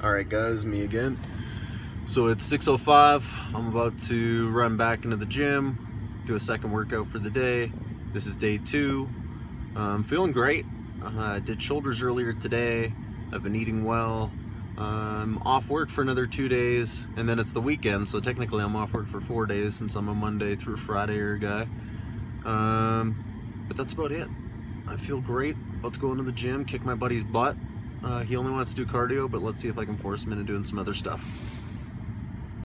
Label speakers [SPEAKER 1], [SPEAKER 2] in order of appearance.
[SPEAKER 1] Alright guys, me again. So it's 6:05, I'm about to run back into the gym, do a second workout for the day. This is day 2. I'm feeling great. I did shoulders earlier today. I've been eating well. I'm off work for another 2 days, and then it's the weekend, so technically I'm off work for 4 days since I'm a Monday through Friday guy. But that's about it. I feel great. About to go into the gym, kick my buddy's butt. He only wants to do cardio, but let's see if I can force him into doing some other stuff.